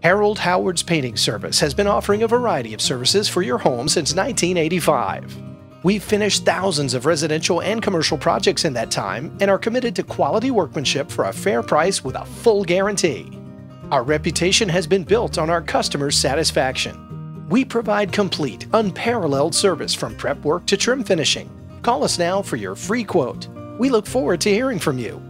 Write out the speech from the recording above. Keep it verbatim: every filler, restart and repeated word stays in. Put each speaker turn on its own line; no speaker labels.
Harold Howard's Painting Service has been offering a variety of services for your home since nineteen eighty-five. We've finished thousands of residential and commercial projects in that time and are committed to quality workmanship for a fair price with a full guarantee. Our reputation has been built on our customers' satisfaction. We provide complete, unparalleled service from prep work to trim finishing. Call us now for your free quote. We look forward to hearing from you.